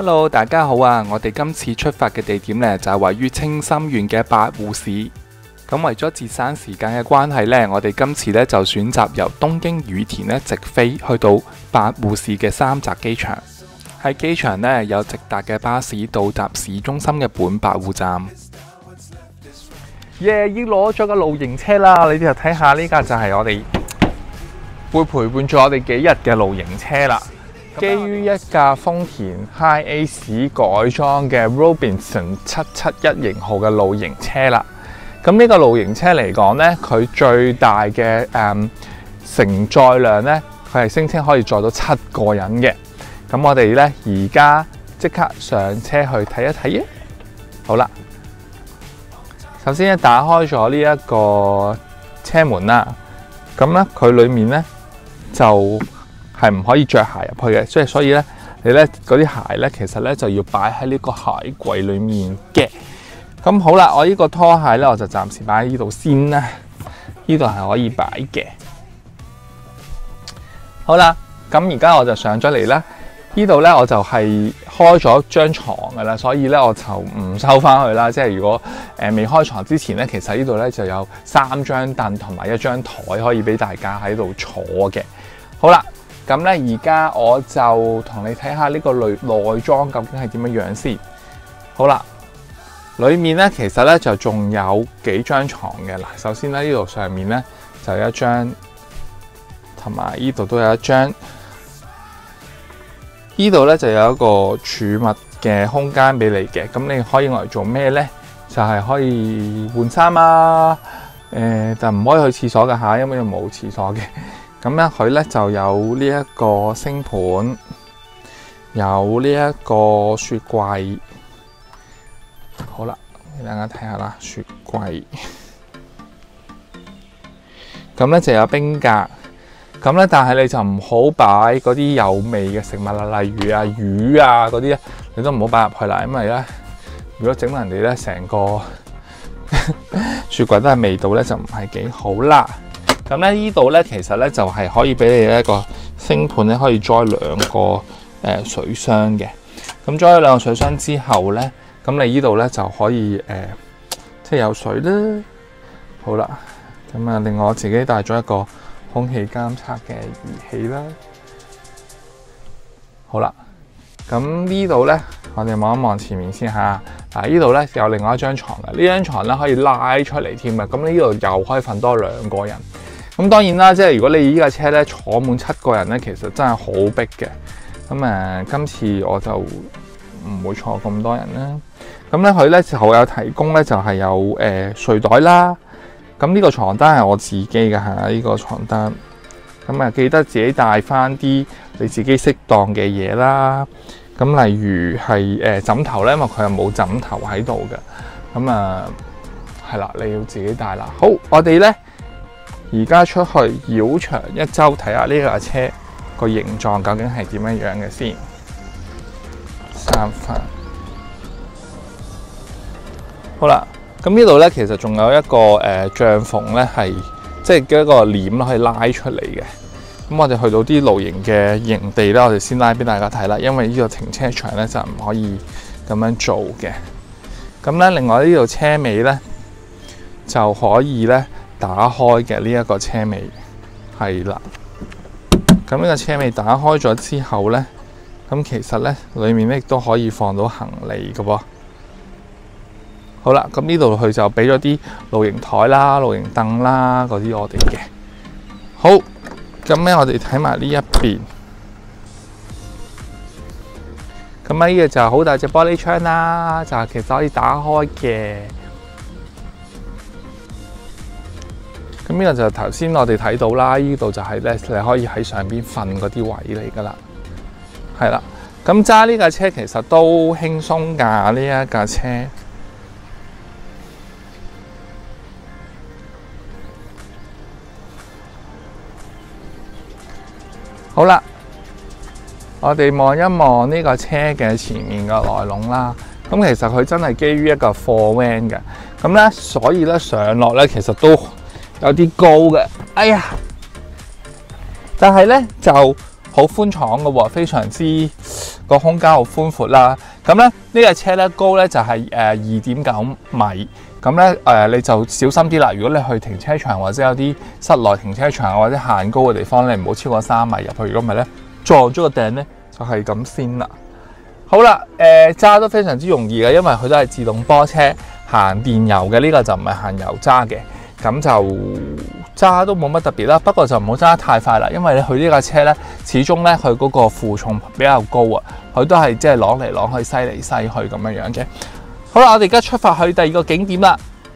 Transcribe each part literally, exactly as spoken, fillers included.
Hello， 大家好啊！我哋今次出發嘅地點呢，就係位於青森縣嘅八戶市。咁為咗節省時間嘅關係呢，我哋今次呢就選擇由東京羽田呢直飛去到八戶市嘅三澤機場。喺機場呢，有直達嘅巴士到達市中心嘅本八戶站。耶！已經攞咗個露營車啦！你哋就睇下呢架就係我哋會陪伴住我哋幾日嘅露營車啦。基於一架豐田 High Ace 改裝嘅 Robinson 七七一型號嘅露營車啦。咁呢個露營車嚟講呢，佢最大嘅誒、嗯、承載量呢，佢係聲稱可以載到七個人嘅。咁我哋呢，而家即刻上車去睇一睇啊！好啦，首先咧打開咗呢一個車門啦。咁呢，佢裡面呢，就係唔可以着鞋入去嘅，即係所以咧，你咧嗰啲鞋咧，其實咧就要擺喺呢個鞋櫃裡面嘅。咁好啦，我呢個拖鞋咧，我就暫時擺喺呢度先啦。呢度係可以擺嘅。好啦，咁而家我就上咗嚟啦。呢度咧我就係開咗張床㗎啦，所以咧我就唔收翻去啦。即係如果誒未開床之前咧，其實呢度咧就有三張凳同埋一張台可以俾大家喺度坐嘅。好啦。咁咧，而家我就同你睇下呢個內內裝究竟係點樣樣先。好啦，裡面咧其實咧就仲有幾張床嘅嗱。首先咧呢度上面咧就有一張，同埋呢度都有一張。呢度咧就有一個儲物嘅空間俾你嘅。咁你可以攞嚟做咩咧？就係、是、可以換衫啊。誒、呃，但唔可以去廁所㗎嚇，因為冇廁所嘅。咁咧，佢咧就有呢一個星盤，有呢一個雪櫃。好啦，俾大家睇下啦，雪櫃。咁咧就有冰格。咁咧，但係你就唔好擺嗰啲有味嘅食物啦，例如啊魚啊嗰啲咧，你都唔好擺入去啦，因為咧，如果整到人哋咧成個雪櫃都係味道咧，就唔係幾好啦。咁咧，呢度咧其實咧就係可以俾你一個星盤咧，可以裝兩個誒水箱嘅。咁裝咗兩個水箱之後咧，咁你呢度咧就可以誒，即係有水啦。好啦，咁啊，另外我自己帶咗一個空氣監測嘅儀器啦。好啦，咁呢度咧，我哋望一望前面先嚇。嗱，呢度咧有另外一張床嘅，呢張床咧可以拉出嚟添啊。咁呢度又可以瞓多兩個人。咁當然啦，即係如果你呢架車咧坐滿七個人咧，其實真係好逼嘅。咁誒、呃，今次我就唔會坐咁多人啦。咁咧，佢咧就有提供咧，就係、是、有誒、呃、睡袋啦。咁呢個床單係我自己嘅嚇，呢、這個床單。咁啊，記得自己帶翻啲你自己適當嘅嘢啦。咁例如係誒、呃、枕頭咧，因為佢係冇枕頭喺度嘅。咁啊，係啦，你要自己帶啦。好，我哋咧。而家出去繞場一周睇下呢架車個形狀究竟係點樣樣嘅先。三分。好啦，咁呢度咧其實仲有一個誒、呃、帳篷咧，係即係一個簾可以拉出嚟嘅。咁我哋去到啲露營嘅營地咧，我哋先拉俾大家睇啦，因為呢個停車場咧就唔可以咁樣做嘅。咁咧，另外呢度車尾咧就可以咧。打開嘅呢一個車尾係啦，咁呢個車尾打開咗之後咧，咁其實咧裡面咧亦都可以放到行李嘅噃。好啦，咁呢度佢就俾咗啲露營台啦、露營凳啦嗰啲我哋嘅。好，咁咧我哋睇埋呢一邊，咁呢個就係好大隻玻璃窗啦，就係其實可以打開嘅。咁呢個就頭先我哋睇到啦，呢度就係咧，你可以喺上邊瞓嗰啲位嚟噶啦，係啦。咁揸呢架車其實都輕鬆㗎，呢一架車。好啦，我哋望一望呢個車嘅前面嘅內籠啦。咁其實佢真係基於一個貨 van 嘅，咁咧所以咧上落咧其實都有啲高嘅，哎呀！但係咧就好寬敞嘅喎，非常之個空間好寬闊啦。咁咧呢架車咧高咧就係誒二點九米。咁咧誒你就小心啲啦。如果你去停車場或者有啲室內停車場或者限高嘅地方，你唔好超過三米入去。如果唔係咧，撞咗個頂咧就係咁先啦。好啦，誒揸都非常之容易嘅，因為佢都係自動波車，行電油嘅，呢、這個就唔係行油渣嘅。咁就揸都冇乜特別啦，不過就唔好揸得太快啦，因為佢呢架車咧，始終咧佢嗰個負重比較高啊，佢都係即係攞嚟攞去，西嚟西去咁樣樣啫。好啦，我哋而家出發去第二個景點啦。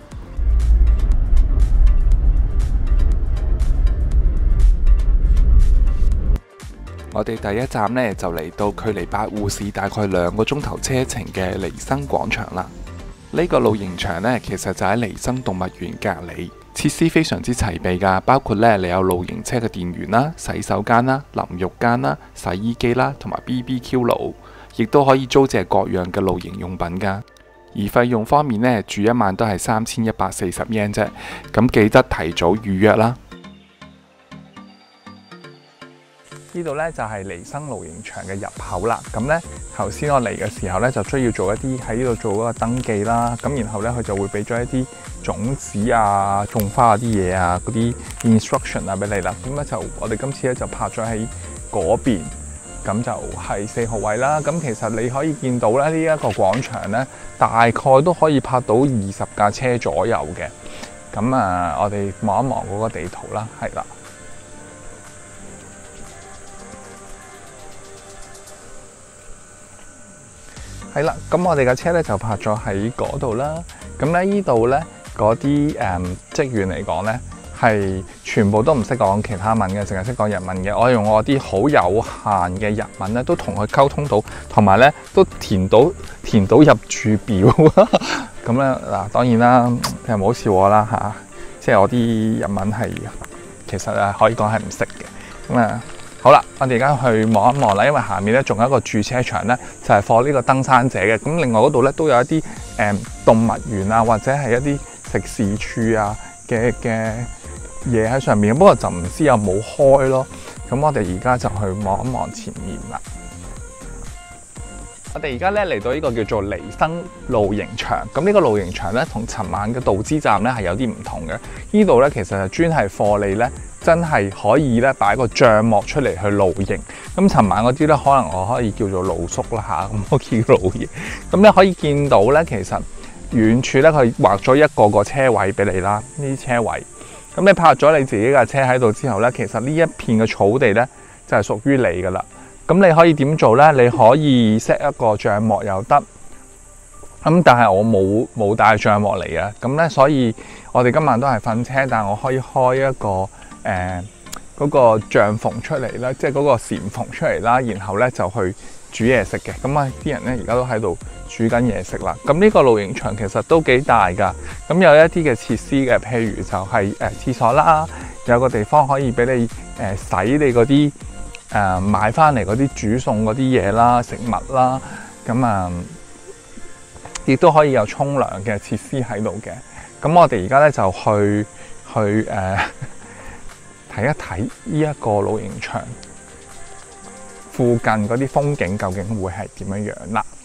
我哋第一站呢，就嚟到距離八戶市大概兩個鐘頭車程嘅離生廣場啦。呢、這個露營場呢，其實就喺離生動物園隔離，設施非常之齊備㗎，包括呢，你有露營車嘅電源啦、洗手間啦、淋浴間啦、洗衣機啦，同埋 B B Q 爐，亦都可以租借各樣嘅露營用品㗎。而費用方面呢，住一晚都係三千一百四十 yen 啫，咁記得提早預約啦。呢度呢，就係離生露營場嘅入口啦。咁呢，頭先我嚟嘅時候呢，就需要做一啲喺呢度做嗰個登記啦。咁然後呢，佢就會俾咗一啲種子啊、種花嗰啲嘢啊、嗰啲 instruction 啊俾你啦。咁咧就我哋今次咧就泊咗喺嗰邊。咁就係四號位啦。咁其實你可以見到咧，呢一個廣場咧，大概都可以泊到二十架車左右嘅。咁啊，我哋望一望嗰個地圖啦，係啦。係啦，咁我哋嘅車咧就泊咗喺嗰度啦。咁咧呢度咧嗰啲誒職員嚟講咧，係全部都唔識講其他文嘅，淨係識講日文嘅。我用我啲好有限嘅日文咧，都同佢溝通到，同埋咧都填到填到入住表。咁咧嗱，當然啦，你唔好笑我啦嚇、啊，即係我啲日文係其實啊可以講係唔識嘅。咁啊好啦，我哋而家去望一望啦，因為下面咧仲有一個駐車場咧，就係放呢個登山者嘅。咁另外嗰度咧都有一啲誒、嗯、動物園啊，或者係一啲食肆處啊嘅嘅嘢喺上面，不過就唔知有冇開咯。咁我哋而家就去望一望前面啦。我哋而家咧嚟到呢個叫做離生露營場。咁呢個露營場咧，同尋晚嘅道之站咧係有啲唔同嘅。呢度咧其實係專係貨你咧，真係可以咧擺個帳幕出嚟去露營。咁尋晚嗰啲咧，可能我可以叫做露宿啦嚇，咁我叫露營。咁咧可以見到咧，其實遠處咧佢劃咗一個個車位俾你啦，呢啲車位。咁你泊咗你自己架車喺度之後咧，其實呢一片嘅草地咧就係屬於你噶啦。咁你可以點做咧？你可以 set 一個帳幕又得。咁但係我冇冇帶帳幕嚟嘅。咁咧，所以我哋今晚都係瞓車，但係我可以開一個誒嗰、呃嗰個帳篷出嚟啦，即係嗰個簾篷出嚟啦，然後咧就去煮嘢食嘅。咁啊，啲人咧而家都喺度煮緊嘢食啦。咁呢個露營場其實都幾大㗎。咁有一啲嘅設施嘅，譬如就係、是、誒、呃、廁所啦，有個地方可以俾你誒、呃、洗你嗰啲誒買翻嚟嗰啲煮餸嗰啲嘢啦、食物啦。咁啊，亦都可以有沖涼嘅設施喺度嘅。咁我哋而家咧就去去誒睇、呃、一睇呢一個露營場附近嗰啲風景究竟會係點樣樣啦。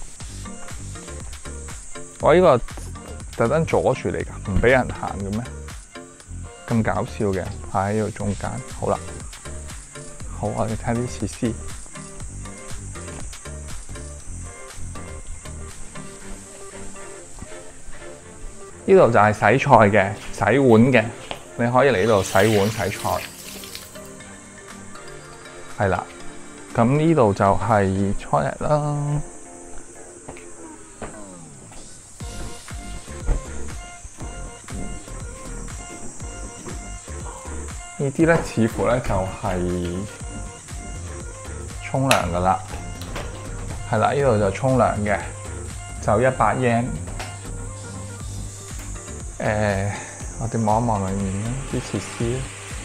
我呢個特登阻住你㗎，唔俾人行嘅咩？咁搞笑嘅，喺呢度中間。好啦，好，我哋睇啲設施。呢度就係洗菜嘅、洗碗嘅，你可以嚟呢度洗碗、洗菜。係啦，咁呢度就係初日啦。呢啲咧似乎咧就係沖涼噶啦，係啦，呢度就沖涼嘅，就一百 yen。誒、呃，我哋望一望裏面啲設施。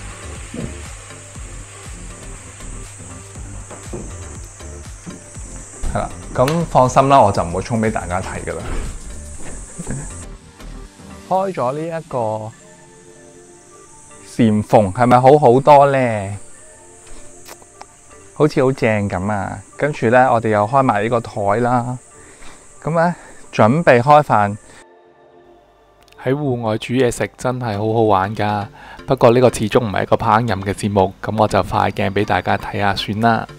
係啦，咁放心啦，我就唔會沖俾大家睇噶啦。開咗呢一個簾篷係咪好好多咧？ 好似好正咁啊！跟住咧，我哋又開埋呢個台啦。咁咧，準備開飯。喺戶外煮嘢食真係好好玩㗎。不過呢個始終唔係一個烹飪嘅節目，咁我就快鏡俾大家睇下算啦。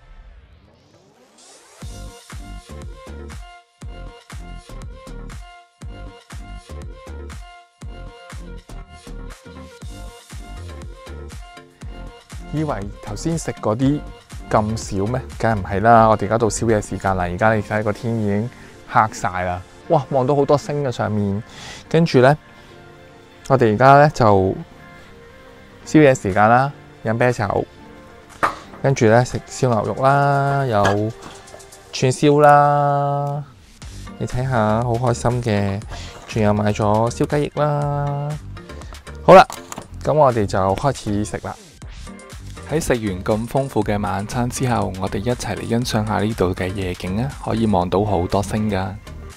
以為頭先食嗰啲咁少咩？梗係唔係啦！我哋而家到宵夜時間啦，而家你睇個天已經黑晒啦。哇！望到好多星嘅上面，跟住呢，我哋而家呢就宵夜時間啦，飲啤酒，跟住呢食燒牛肉啦，有串燒啦，你睇下好開心嘅，仲有買咗燒雞翼啦。好啦，咁我哋就開始食啦。喺食完咁豐富嘅晚餐之後，我哋一齊嚟欣賞下呢度嘅夜景啊！可以望到好多星㗎。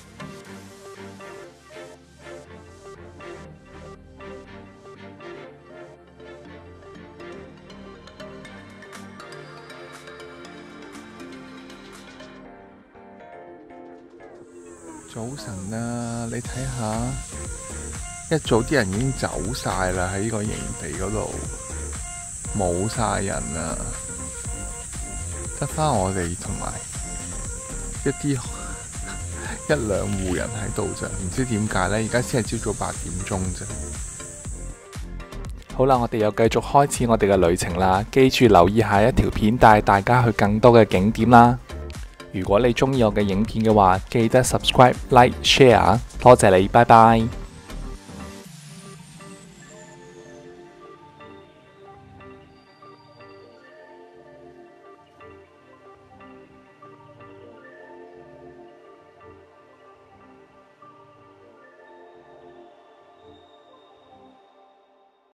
早晨啊，你睇下，一早啲人已經走晒啦，喺呢個營地嗰度。冇晒人啦，得返我哋同埋一啲一兩戶人喺度咋，唔知點解呢？而家先係朝早八點鐘啫。好啦，我哋又繼續開始我哋嘅旅程啦。記住留意下一條片，帶大家去更多嘅景點啦。如果你鍾意我嘅影片嘅話，記得 subscribe、like、share。多謝你，拜拜。